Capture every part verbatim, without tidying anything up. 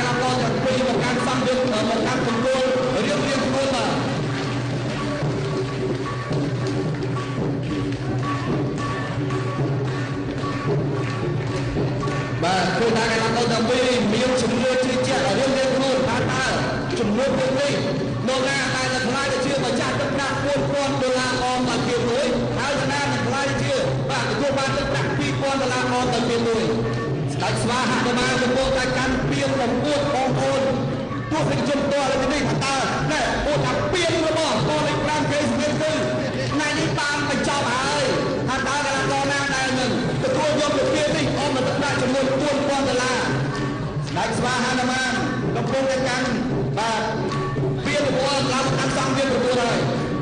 กีฬากรจากปีของการซ้ำดึงของการคำนวณเรียบเรียงตัวมาបាទគឺថាកីឡាករទាំងពីរមានជំនឿជឿជាក់រៀងរៀងខ្លួនថាតើជំនឿពួកនេះមកណាតែតែខ្លាចទៅជាម្ចាស់ទឹកប្រាក់ពាន់ពាន់ដុល្លារអមដល់ពីមួយហើយស្នានឹងខ្លាចជាបាទទទួលបានទឹកប្រាក់ពីរពាន់ដុល្លារអមដល់ពីមួយស្ដេចស្វាហនុមានកំពុងតែកាន់ពៀនបំពួតបងប្អូនទស្សនិកជនតើឥឡូវនេះថាតើណែអូថាពៀនរបស់តលេខប្រាំគេស្មានគឺថ្ងៃនេះបានបញ្ចប់ហើយថាតើកីឡាករណាដែលនឹងទទួលយកពៀននេះអមទឹកប្រាក់ចំនួនពាន់ពាន់ដុល្លារស្ដេចស្វាហនុមានកំពុងតែកាន់បាទពៀនរបស់ឡើងកាន់សង្ឃវាប្រកួតហើយ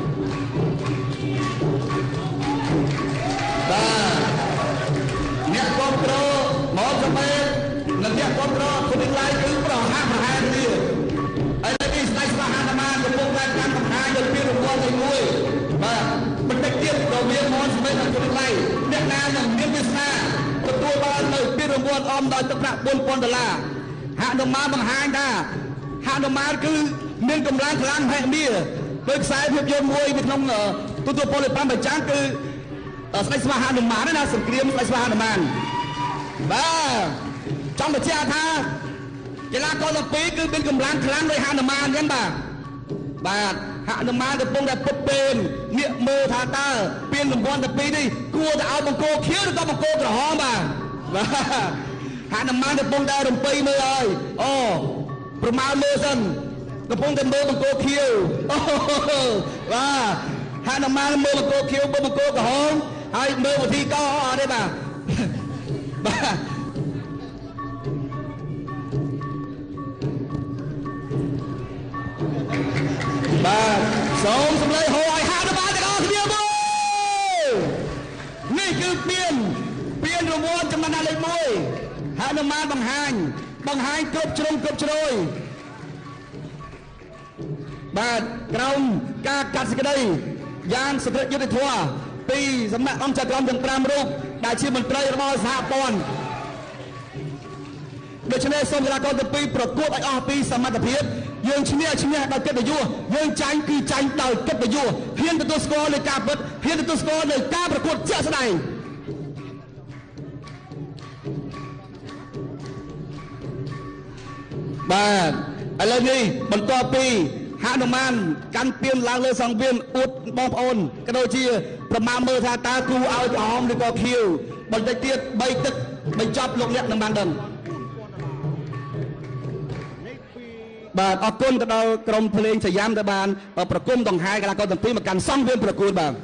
បាទអ្នកគ្រប់គ្រងមកសម្បេនិងអ្នកគ្រប់គ្រងគុណឡាយគឺប្រហាក់ប្រហែលគ្នាហើយនេះស្ដេចស្វាហនុមានកំពុងតែកាន់កំហាយកពៀនរបស់ទីមួយបាទបន្តិចទៀតក៏មានមកសម្បេនិងគុណឡាយអ្នកណានឹងមានវាសនាទទួលបាននៅពៀនរង្វាន់អមដោយទឹកប្រាក់ពាន់ពាន់ដុល្លារហនុមានបង្ហាញថាហនុមានគឺមានកម្លាំងខ្លាំងហេមីដោយខ្សែភាពយន្តមួយនៅក្នុងទូទួលពលប្រាំបញ្ចាំងគឺស្ដេចស្វាហនុមានណាសង្គ្រាមស្ដេចស្វាហនុមានបាទចង់បញ្ជាក់ថាកីឡាករទាំងពីរគឺមានកម្លាំងខ្លាំងដោយហនុមានអញ្ចឹងបាទបាទហនុមានកំពុងតែពុតពេនងាកមើលថាតើពៀនរង្វាន់ទាំងពីរនេះគួរតែឲ្យបង្គោលខៀវឬក៏បង្គោលក្រហមបាទបាទហនុមានកំពុងតែរំពៃមើលហើយអូប្រមាណមើលសិនកំពុងតែមើលបង្គោលខៀវអូបាទហនុមានមើលបង្គោលខៀវមើលបង្គោលក្រហមហើយមើលវិធីកោអត់ទេបាទបាទបាទសូមសម្លេងហៅឲ្យហនុមានទាំងអស់គ្នាមកនេះគឺពៀនពៀនរង្វាន់ចំណុចលេខមួយហនុមានបង្ហាញបង្ហាញគ្រប់ជ្រុងគ្រប់ជ្រោយបាទក្រោមការកាត់សេចក្តីយ៉ាងសក្តិយុត្តិធម៌ពីសំណាក់អង្គចក្រមទាំងប្រាំរូបដែលជាមន្ត្រីរបស់សហព័ន្ធដូច្នេះសូមកីឡាករទាំងពីរប្រកួតឲ្យអស់ពីសមត្ថភាពយើងឈ្នះឈ្នះដោយកិត្តិយសយើងចាញ់គឺចាញ់ដោយកិត្តិយសហ៊ានទទួលស្គាល់នៃការពិតហ៊ានទទួលស្គាល់នៃការប្រកួតជាក់ស្ដែងបាទឥឡូវនេះបន្ទាប់ពីហនុមានកាន់ពៀនឡើងលើសង្វៀនអួតបងប្អូនក៏ដូចជាប្រមាណមើលថាតើគូឲ្យក្រហមឬក៏ខៀវបន្តិចទៀតបីទឹកបញ្ចប់លោកអ្នកនឹងបានដឹងបាទអរគុណទៅដល់ក្រុមភ្លេងសយ៉ាមដែលបានប្រគំដង្ហែកីឡាករទាំងពីរមកកាន់សង្វៀនប្រកួតបាទ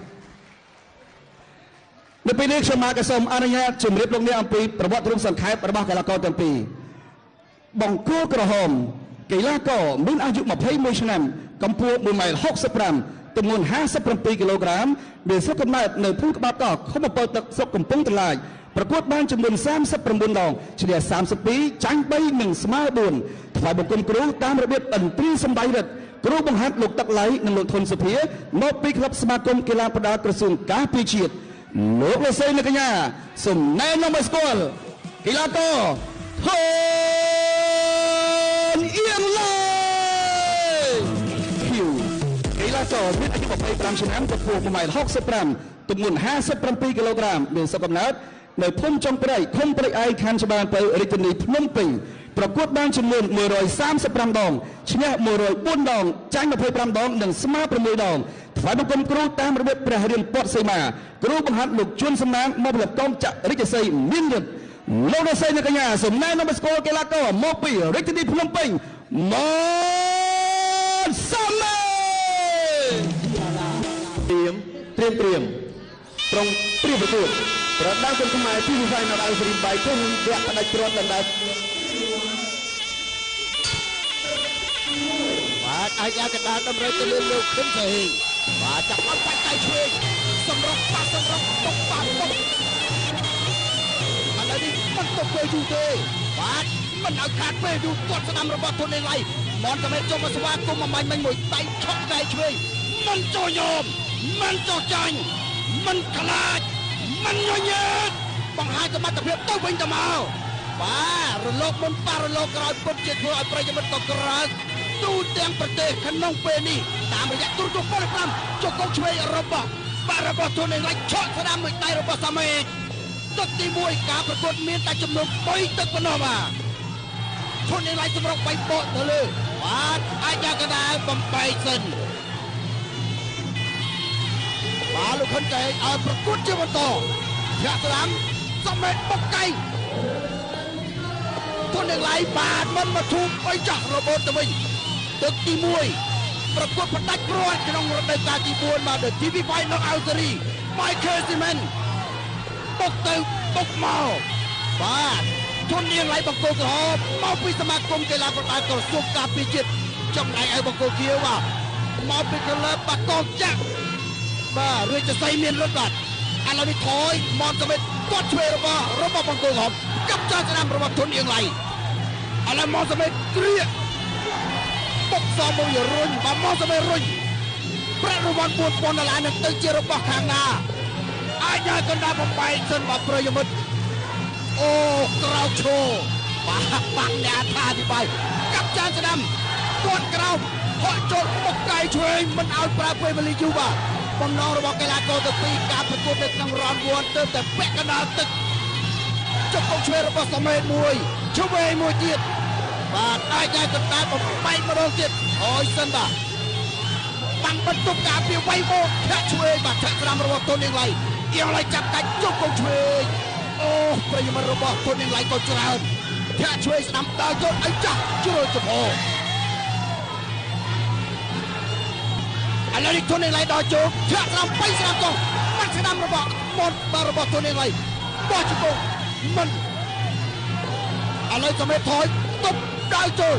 នៅពេលនេះខ្ញុំមកសូមអនុញ្ញាតជម្រាបលោកអ្នកអំពីប្រវត្តិរូបសង្ខេបរបស់កីឡាករទាំងពីរបង្គោលក្រហមកីឡាករមានអាយុម្ភៃមួយឆ្នាំកម្ពស់មួយម៉ែត្រហុកសិបប្រាំទម្ងន់ហាសិបប្រាំពីរគីឡូក្រាមមានស្រុកកំណើតនៅភូមិក្បាលកោះឃុំអំពើទឹកស្រុកកំពង់ត្រឡាចប្រកួតបានចំនួនសាមសិបប្រាំបួនដងឈ្នះសាមសិបពីរចាញ់បីនិងស្មើបួនថ្វាយបង្គំគ្រូតាមរបៀបតន្ត្រីសម្ដែងរិទ្ធគ្រូបង្ហាត់លោកទឹកឡៃនិងលោកធុនសុភាមកពីក្លឹបសមាគមកីឡាប្រដាល់ក្រសួងការពារជាតិលោកលោកស្រីនិងកញ្ញាសូមណែនាំឲ្យស្គាល់កីឡាករធនអៀងឡៃគីវកីឡាករមានអាយុម្ភៃប្រាំឆ្នាំកម្ពស់មួយម៉ែត្រហុកសិបប្រាំទម្ងន់ហាសិបប្រាំពីរគីឡូក្រាមមានស្រុកកំណើតនៅភូមិចុងព្រៃឃុំព្រៃឯកខណ្ឌច្បារពៅរាជធានីភ្នំពេញប្រកួតបានចំនួនមួយរយសាមសិបប្រាំដងឈ្នះមួយរយបួនដងចាញ់ម្ភៃប្រាំដងនិងស្មើប្រាំមួយដងថ្វាយបង្គំគ្រូតាមរបៀបព្រះរាមពតសីមាគ្រូបង្ហាត់លោកជួនសំណាងមកផលិតកងចក្ររាជសីមានរិទ្ធលោកលោកស្រីនិងកញ្ញាសូមណែនាំស្គាល់កីឡាករមកពីរាជធានីភ្នំពេញមកសាមេត្រៀមត្រៀមត្រៀមត្រង់ព្រៀបប្រកួតប្រដាល់គុណខ្មែរពីវិស័យនៅដៅស្រីបាយគុំវគ្គផ្ដាច់គ្រាប់ដណ្ដើមបាទអាចអាចកណ្ដាលតម្រូវទៅលើលោកខឹមសេងបាទចាប់អត់បាច់ដៃឆ្វេងសម្រុកបាត់សម្រុកតុកបាត់តុកឥឡូវនេះមិនតុកពេលយូរទេបាទមិនឲ្យខាតពេលយូរគាត់ស្ដាំរបស់ធននេះឡៃមនតែចុះមកស្វាគមន៍មួយមិញមួយដៃឆក់ដៃឆ្វេងមិនចូលយមមិនចូលចាញ់មិនខ្លាចមិនញញើតបង្ហាញសមត្ថភាពទៅវិញទៅមកបាទរលកមុនប៉ះរលកក្រោយពុតជាធ្វើឲ្យប្រិយមិត្តក៏ក្រើកទូទាំងប្រទេសក្នុងពេលនេះតាមរយៈទូរទស្សន៍ពលកម្មជុកកងឆ្វេងរបស់បាទរបស់ធននេះឡៃឆក់ស្ដាំមួយដៃរបស់សាមេតទឹកទីមួយការប្រកួតមានតែចំនួនបីទឹកប៉ុណ្ណោះបាទធននេះឡៃសម្រុកបៃបកទៅលើបាទអាចយកកណ្ដាលបំបីសិនបាទលោកខុនចែកឲ្យប្រកួតជាបន្តធាក់ស្ដាំសាមេតបុកកៃធននេះឡៃបាទមិនមកធូបអីចាស់របូតទៅវិញទឹកទីមួយប្រកួតផ្ដាច់ព្រាត់ក្នុងរដូវកាលទីបួនបាទ ទី វី ហ្វៃ Knockout Series Michael Simmons បុកទៅបុកមកបាទធននាងឡៃបង្គោលក្រហមមកពីសមាគមកីឡាប្រដាល់ក្រសួងការពារជាតិចំណែកឲ្យបង្គោលខៀវបាទមកពីក្លឹបបាកងចាក់បាទរាជសីមានរត់បាទឥឡូវនេះថយមកសមិទ្ធគាត់ឆ្វេងរបស់របស់បង្គោលក្រហមកាប់ចោលស្នាមរបស់ធននាងឡៃឥឡូវមកសមិទ្ធគ្រាបុកសមមួយរុញបាទមកសមិទ្ធរុញប្រាក់រង្វាន់បួនពាន់ដុល្លារនឹងទៅជារបស់ខាងណាអាចឲ្យកណ្ដាលបំបែកសិនបាទប្រិយមិត្តអូក្រោកឈោបាទបាក់អ្នកថាអធិប្បាយកាប់ចានស្ដាំគាត់ក្រោមហក់ចូលបុកកៃឆ្វេងមិនឲ្យប្រើពេលវេលាយូរបាទបំណងរបស់កីឡាករទៅពីការប្រកួតនៅក្នុងរ៉ាន់វ៉ាន់ទៅតែពាក់កណ្ដាលទឹកចុកកងឆ្វេងរបស់សាមេតមួយឆ្វេងមួយទៀតបាទអាចឲ្យកណ្ដាលបំបែកម្ដងទៀតអើយសិនបាទបាំងបន្ទប់ការពារវៃមកធាក់ឆ្វេងបាទធាក់ស្ដាំរបស់ទុននាងឡៃអៀងឡៃចាប់កាច់ចុកកងឆ្វេងអូប្រិយមិត្តរបស់ទុននាងឡៃក៏ច្រើនធាក់ឆ្វេងស្ដាំដើរចូលអីចាស់ជ្រុលចំហឥឡូវនេះទុននាងឡៃដល់ចូលធាក់ស្ដាំបីស្ដាំកងបាត់ស្ដាំរបស់មកបាទរបស់ទុននាងឡៃបោះជង្គង់មិនឥឡូវសាមេតថយទប់ដើរចូល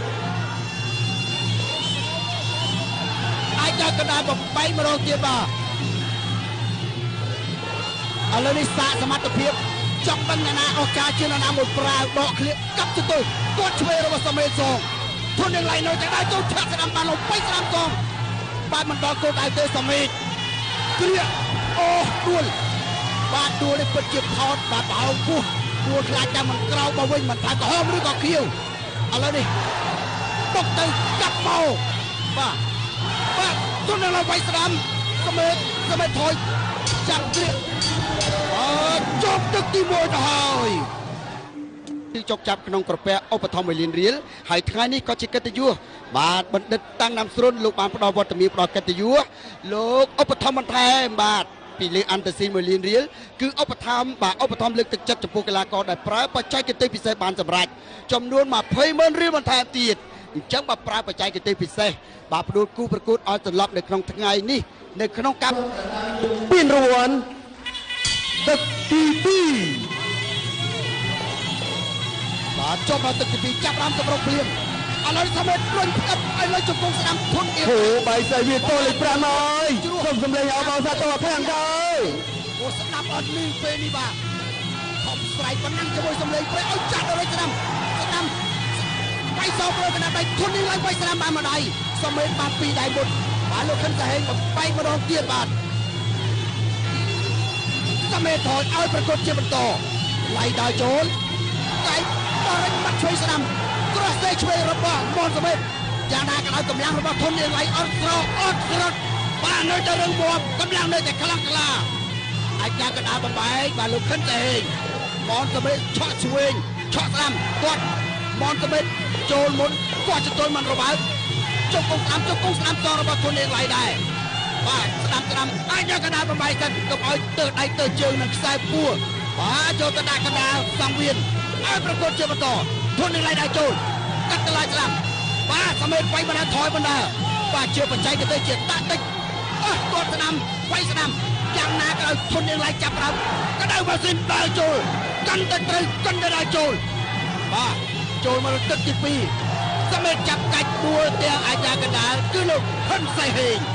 អាចយកកណ្ដាលបំបីម្ដងទៀតបាទឥឡូវនេះសាកសមត្ថភាពចង់ដឹងអ្នកណាអស់ការជាអ្នកណាមួយប្រាវដកឃ្លៀកកាប់ទៅទល់គាត់ឆ្វេងរបស់សាមេតសងធននាងឡៃនៅតែដើរចូលធាក់ស្ដាំបានលំបីស្ដាំកងបាទមិនដល់គោលដៅទេសាមេតគ្រាអូដួលបាទដួលនេះពិតជាផោតបាទបោកពោះដួលខ្លាចតែមិនក្រោកមកវិញមិនថាក្រហមឬក៏ខៀវឥឡូវនេះបុកទៅកាប់មកបាទបាទទុននាងឡៃវាយស្ដាំសាមេតសាមេតថយចាំគ្រាអឺចប់ទឹកទីមួយទៅហើយទីជោគចាប់ក្នុងក្រពះឧបត្ថម្ភមួយលានរៀលហើយថ្ងៃនេះក៏ជាកិត្តិយសបាទបណ្ឌិតតាំងណាំស្រុនលោកបានផ្ដល់វត្តមានផ្ដល់កិត្តិយសលោកឧបត្ថម្ភបន្ថែមបាទពីលេខអន្តរជាតិមួយលានរៀលគឺឧបត្ថម្ភបាទឧបត្ថម្ភលើកទឹកចិត្តចំពោះកីឡាករដែលប្រើបច្ចេកទេសពិសេសបានសម្រេចចំនួនម្ភៃម៉ឺនរៀលបន្ថែមទៀតអញ្ចឹងបាទប្រើបច្ចេកទេសពិសេសបាទផ្ដួលគូប្រកួតឲ្យត្រឡប់នៅក្នុងថ្ងៃនេះនៅក្នុងការពានរង្វាន់ទឹកទីពីរបាទចប់ដល់ទឹកទីពីរចាប់តាមសម្រុកភ្លាមឥឡូវសាមេតរុញផ្អឹបឲ្យលើជង្គង់ស្ដាំធន់ទៀតអូបាយសៃវាតលេខប្រាំអើយសូមសម្លេងឲ្យបងសាទរខាងដែរអូស្ដាប់អត់លឺពេលនេះបាទខំស្រ័យប៉ុណ្ណឹងជាមួយសម្លេងព្រៃឲ្យចាក់ដល់ស្ដាំស្ដាំបៃសោព្រោះកណ្ដាលដៃធន់នេះឡើងបៃស្ដាំបានមួយដៃសាមេតបានពីរដៃមុតបាទលោកខិនសាហេងបំបែកម្ដងទៀតបាទសាមេតថយឲ្យប្រកួតជាបន្តឡៃដល់ចូលកៃបរិញបាត់ឆ្វេងស្ដាំក្រោះសេឆ្វេងរបស់មនសាមេតយ៉ាងណាក៏ដោយកម្លាំងរបស់ធននាងឡៃអត់ស្រោអត់ស្រត់បាទនៅតែរឹងមាំកម្លាំងនៅតែខ្លាំងក្លាអាចយ៉ាងកណ្ដាលបំបែកបាទលោកខិនសាហេងមនសាមេតឆក់ឆ្វេងឆក់ស្ដាំគាត់មនសាមេតចូលមុនគាត់ចតុយមិនរបើកជុកកងស្ដាំជុកកងស្ដាំតរបស់ធននាងឡៃដែរបាទស្ដាំស្ដាំអាចយកកណ្ដាលបំបែកទៅកុំឲ្យទៅដៃទៅជើងនឹងខ្សែពួរបាទយកទៅដាក់កណ្ដាលសង្វៀនឲ្យប្រកួតជាបន្តធននាងឡៃដែរចូលកាត់កន្លែងស្ដាំបាទសាមេតវាយបណ្ដាថយបណ្ដាបាទជាបច្ចេកទេសជាតាក់តិចអស់គាត់ស្ដាំវាយស្ដាំយ៉ាងណាក៏ឲ្យធននាងឡៃចាប់ដើមកដៅម៉ាស៊ីនដើរចូលកាន់តែត្រូវកាន់តែដើរចូលបាទចូលមកទឹកទីពីរសាមេតចាប់កាច់ដួលទាំងអាចារ្យកណ្ដាលគឺលោកហ៊ុនសៃហេង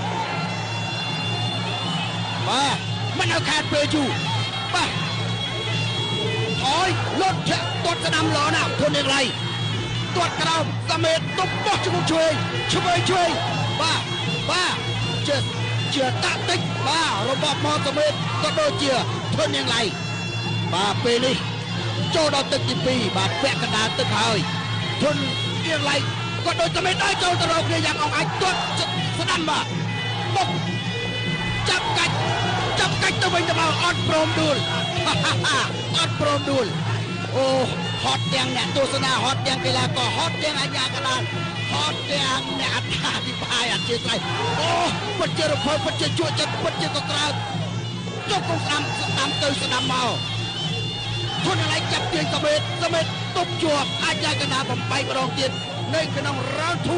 បាទមិនឲ្យខាតពេលយូរបាទអើយលុតធាក់ទាត់ស្ដាំល្អណាស់ធននាងឡៃទាត់ក្រោមសាមេតទប់បោះជង្គង់ឆ្វេងឆ្វេងឆ្វេងបាទបាទជាជាតាក់តិចបាទរបស់មកសាមេតក៏ដូចជាធននាងឡៃបាទពេលនេះចូលដល់ទឹកទីពីរបាទពាក់កណ្ដាលទឹកហើយធនរៀងឡៃក៏ដូចតែមិនដែរចូលទៅរកគ្នាយ៉ាងអង្អាចទាត់ស្ដាំបាទបុកចាប់កាច់ចាប់កាច់ទៅវិញទៅមកអត់ព្រមដួលអត់ព្រមដួលអូហត់ទាំងអ្នកទស្សនាហត់ទាំងកីឡាករហត់ទាំងអាជ្ញាកណ្ដាលហត់ទាំងអ្នកអត្ថាធិប្បាយអធិស្ឋានអូពិតជារំភើបពិតជាជក់ចិត្តពិតជាកក្រើកចុះកុំស្ដាំស្ដាំទៅស្ដាំមកធនឡៃចាប់ទាញសមេតសមេតទប់ជាប់អាជ្ញាកណ្ដាលបំបីម្ដងទៀតនៅក្នុង round two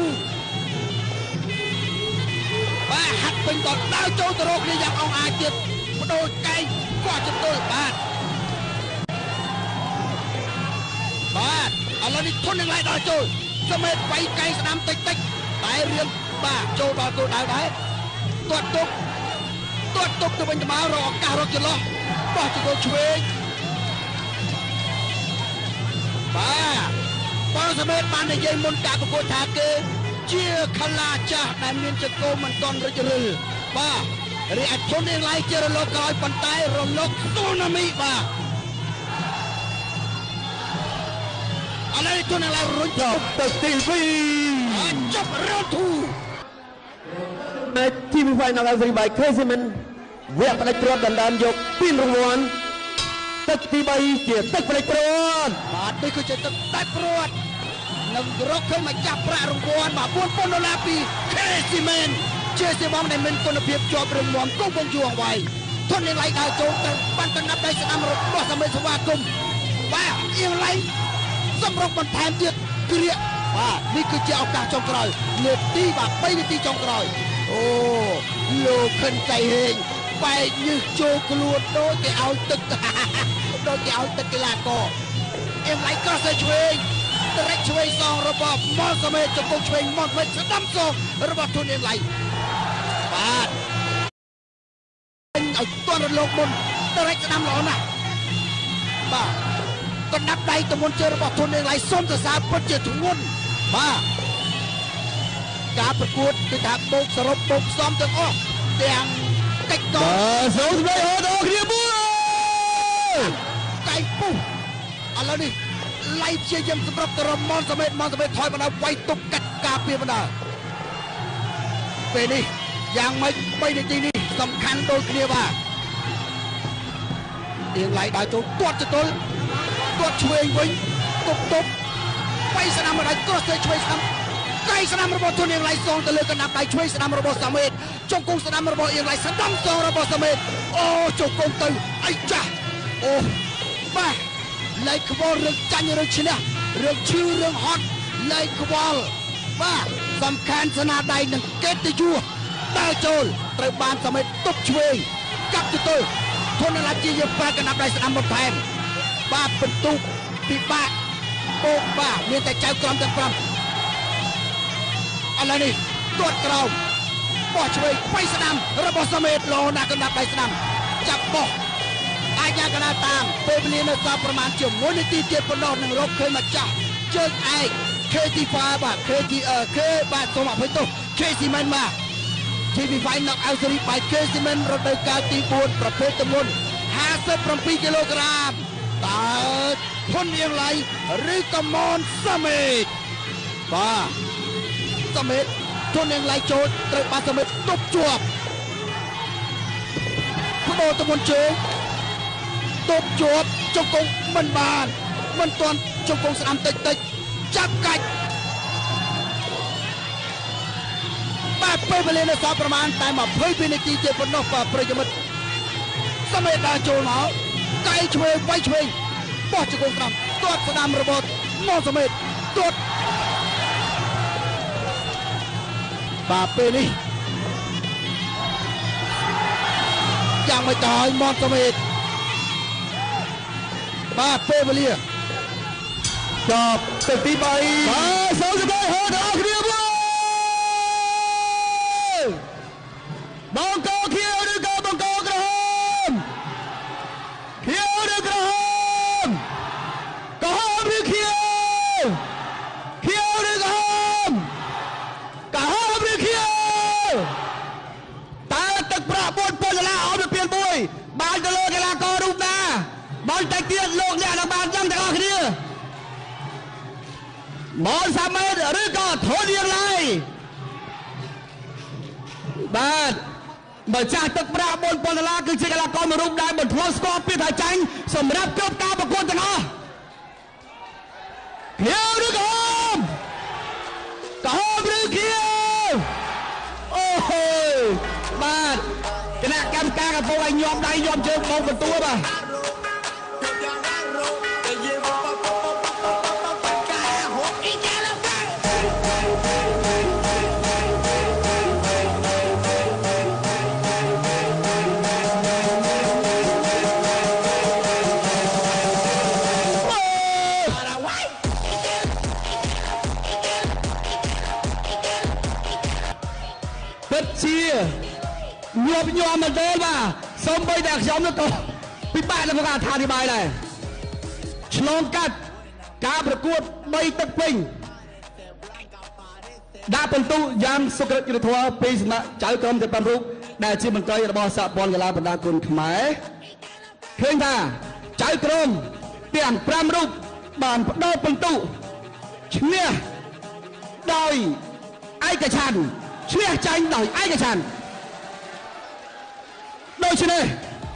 បាទហាត់ពេញដល់ដើរចូលទៅរកគ្នាយ៉ាងអង្អាចទៀតបដូរកែងក៏ចតុលបាទបាទឥឡូវនេះធននឹងឡៃដល់ចូលសមេតវាយកែងស្ដាំតិចតិចតែរៀងបាទចូលដល់គោលដៅដែរទាត់ទប់ទាត់ទប់ទៅវិញទៅមករកឱកាសរកចន្លោះបោះទៅគោលឆ្វេងបាទបងសមេតបាននិយាយមុនការប្រកួតថាគេជាខលាចាស់ដែលមានចង្កូមមិនទាន់រជ្ជរឹលបាទរីឯធននឹងឡៃជារលកក្រោយប៉ុន្តែរលកស៊ូណាមីបាទឥឡូវធននឹងឡៃរុញចប់ទឹកទីពីរចប់រត់ធូในทีวีไฟนอลาซีบายเคซีเมนเวียบประจวบดันดันยกปีนรางวัลตึกទីបីជាទឹកប្រជែងបាទនេះគឺជាទឹកដាច់ព្រួតនឹងរកឃើញមកចាប់ប្រាក់រង្វាន់បាទbốnពាន់ដុល្លារពី Crazy Man ជាសេវាដែលមានគុណភាពជាប់រឹងមាំគង់វង្សយូរអង្វែងធននឹងឡៃដើរចូលទៅបានកណ្ដាប់ដៃស្ដាំរបស់សមេស្វាគមបាទអៀងឡៃសម្រុកបន្ថែមទៀតគ្រាកបាទនេះគឺជាឱកាសចុងក្រោយនាទីបាទបីនាទីចុងក្រោយអូលោកខិនចៃហេងបែកញើសចូលខ្លួនដូចគេឲ្យទឹកដូចគេឲ្យទឹកកីឡាករអៀងឡៃក៏សេឆ្វេងត្រេកឆ្វេងសងរបស់ម៉ុលសមេចំពុកឆ្វេងម៉ុលមិនស្ដាំសងរបស់ធនអៀងឡៃបាទឲ្យទាន់រលកមុនត្រេកស្ដាំល្អណាស់បាទកណ្ដាប់ដៃទៅមុនជើងរបស់ធនអៀងឡៃសុំសរសើរពិតជាធ្ងន់បាទការប្រកួតគឺថាបូកសរុបបូកផ្សំទាំងអស់ទាំងកិច្ចកងបាទសូមស្ដីហៅដល់គ្នាមួយកៃពុះឥឡូវនេះឡៃព្យាយាមសម្រាប់ទៅរមនសមេតមនសមេតថយបណ្ដាវាយទប់កាត់ការពារបណ្ដាពេលនេះយ៉ាងម៉េចបីនាទីនេះសំខាន់ដូចគ្នាបាទទៀងឡៃដើរចូលទាត់ចតុលទាត់ឆ្វេងវិញទប់ទប់វាយស្ដាំម្ដាយគ្រួសទៅឆ្វេងស្ដាំកៃស្ដាំរបស់ធនអៀងឡៃសងទៅលើកណ្ដាប់ដៃឆ្វេងស្ដាំរបស់សមេតចុងគង់ស្ដាំរបស់អៀងឡៃស្ដាំសងរបស់សមេតអូចុងគង់ទៅអីចាស់អូបាទលែងខ្វល់រឿងចាញ់រឿងឈ្នះរឿងឈឺរឿងហត់លែងខ្វល់បាទសំខាន់ស្នាដៃនឹងកិត្តិយសដើរចូលត្រូវបានសមេតទប់ឆ្វេងកាប់ទៅទល់ធនឡាជាយើងប្រើកណ្ដាប់ដៃស្ដាំបន្ថែមបាទបន្ទុកពិបាកបោកបាទមានតែចៅក្រមទាំងប្រាំឥឡូវនេះទាត់ក្រោមបោះឆ្វេងវាយស្ដាំរបស់សមេតលោណាកណ្ដាប់ដៃស្ដាំចាប់បោះអាជ្ញាកណ្ដាលតាមពេលវេលានៅសល់ប្រមាណជាមួយនាទីទៀតប៉ុណ្ណោះនឹងរកឃើញមកចាស់ជើងឯក ខេ ទី ហ្វាយ បាទ ខេ ទី អឺ K បាទសូមអភ័យទោស Crazy Man បាទ ទី វី ហ្វាយ knock out series by Crazy Man រដូវកាលទីបួនប្រភេទទម្ងន់ห้าสิบเจ็ดគីឡូក្រាមតើធនអៀងឡៃឬក៏មនសមេតបាទសមេតធនអៀងឡៃចូលត្រូវបានសមេតទប់ជាប់បដូរទៅមុនជើងទប់ជាប់ជង្គង់មិនបានមិនទាន់ជង្គង់ស្ដាំតិចតិចចាប់កាច់បាទពេលវេលានៅសល់ប្រមាណតែยี่สิบនាទីជាប៉ុណ្ណោះបាទប្រិយមិត្តសមេតដើរចូលមកកៃឆ្វេងវាយឆ្វេងបោះជង្គង់ស្ដាំទាត់ស្ដាំរបស់មកសមេតទាត់បាទពេលនេះយ៉ាងមិនទៅឲ្យមកសមេតបាទពេលវេលាចប់ទឹកទីបីបាទសូមស្ដីហៅដល់គ្នាមួយបងកោខៀវឬក៏បងកោក្រហមខៀវឬក្រហមក្រហមឬខៀវខៀវឬក្រហមក្រហមឬខៀវតើទឹកប្រាក់bốnពាន់ដុល្លារអស់ទៅពីមួយបានទៅលើកីឡាកររូបណាបងតែទៀតលោកអ្នកនឹងបានចាំទាំងអស់ម៉ោនសាមេតឬក៏ធនយ៉ាងไรបាទបើចាស់ទឹកប្រាក់bốnពាន់ដុល្លារគឺជាកីឡាករមួយរូបដែលមិនធ្លាប់ស្គាល់ពីថាចាញ់សម្រាប់គ្រប់ការប្រកួតទាំងអស់ខៀវឬក៏ក្រហមឬខៀវអូហូបាទគណៈកម្មការកំពុងឲ្យញោមដៃញោមជើងបងបន្ទួបាទជាញោមញោមមកទេបាទសូមបីតែខ្ញុំនោះក៏ពិបាកក្នុងការអធិប្បាយដែរឆ្លងកាត់ការប្រកួតបីទឹកពេញដាក់ពិន្ទុយ៉ាងសុក្រិតយុទ្ធធម៌ពីសំណាក់ចៅក្រុមទាំង5រូបដែលជាមន្ត្រីរបស់សហព័ន្ធកីឡាបណ្ដាគុណខ្មែរឃើញថាចៅក្រុមទាំង5រូបបានផ្ដោតពិន្ទុឈ្នះដោយឯកច្ឆន្ទឈ្នះចាញ់ដោយឯកច្ឆន្ទដូច្នេះ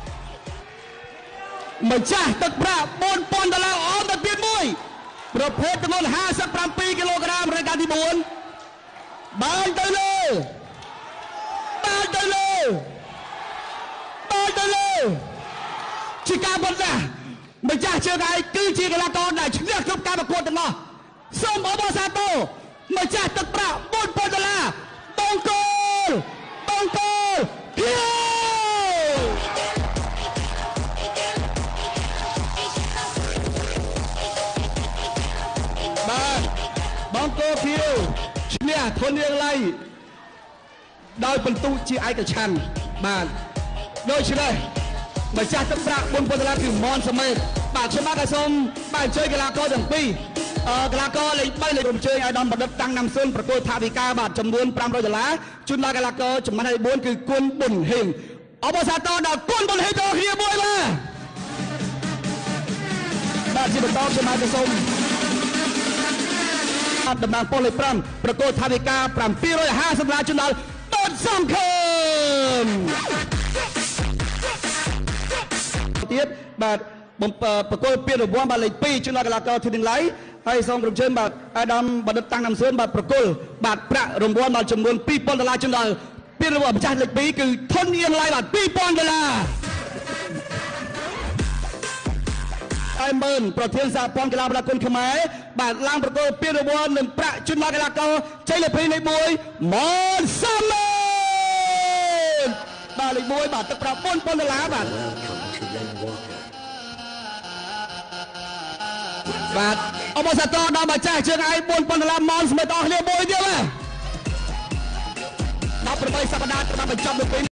ម្ចាស់ទឹកប្រាក់bốnពាន់ដុល្លារអមទៅទៀតមួយប្រភេទទម្ងន់ห้าสิบเจ็ดគីឡូក្រាមរយការទីbốnបានទៅលើបានទៅលើបានទៅលើជាការបន្តណាម្ចាស់ជើងឯកគឺជាកីឡាករដែលឈ្នះគ្រប់ការប្រកួតទាំងអស់សូមអបអរសាទរម្ចាស់ទឹកប្រាក់bốnពាន់ដុល្លារបង្គោលបង្គោលគៀវបាទបង្គោលគៀវឈ្នះធនរៀងឡៃដោយពិន្ទុជាឯកច្ឆន្ទបាទដូច្នេះម្ចាស់ទឹកប្រាក់bốnពាន់ដុល្លារគឺមនសមេតបាទខ្ញុំបាទសូមបាទអញ្ជើញកីឡាករទាំងពីរអឺកីឡាករលេខ3លេខអញ្ជើញឲ្យដំបណ្ឌិតតាំងណាំស៊ុនប្រកួតថាវិការបាទចំនួនfive hundredដុល្លារជូនដល់កីឡាករចំនួនfourគឺគុណប៊ុនហេងអបអរសាទរដល់គុណប៊ុនហេងចូលគ្នាមួយបាទបាទជាបន្តខ្ញុំបាទសូមអត់តំណាងប៉ុស្តិ៍លេខfiveប្រកួតថាវិការseven hundred fiftyដុល្លារជូនដល់ប៊ុនសំខឹមទៀតបាទប្រកួតពានរង្វាន់បាទលេខtwoជូនដល់កីឡាករធឿនរៀងឡៃហើយសូមក្រុមជើងបាទអាដាមបណ្ឌិតតាំងណាំស៊ឿនបាទប្រកុលបាទប្រាក់រង្វាន់ដល់ចំនួនtwo thousandដុល្លារជូនដល់ពានរង្វាន់ម្ចាស់លេខtwoគឺធនរៀងឡៃបាទtwo thousandដុល្លារហើយមើលប្រធានសហព័ន្ធកីឡាបណ្ដាគុណខ្មែរបាទឡើងប្រកុលពានរង្វាន់និងប្រាក់ជូនដល់កីឡាករជ័យលាភីលេខoneម៉នសាមេតបាទលេខoneបាទទឹកប្រាក់four thousandដុល្លារបាទបាទអបអរសាទរដល់ម្ចាស់ជើងឯកfour thousandដុល្លារម៉ោនស្មិតអស់គ្នាមួយទៀតបាទeighteenសប្តាហ៍ត្រូវបានបញ្ចប់នៅពេល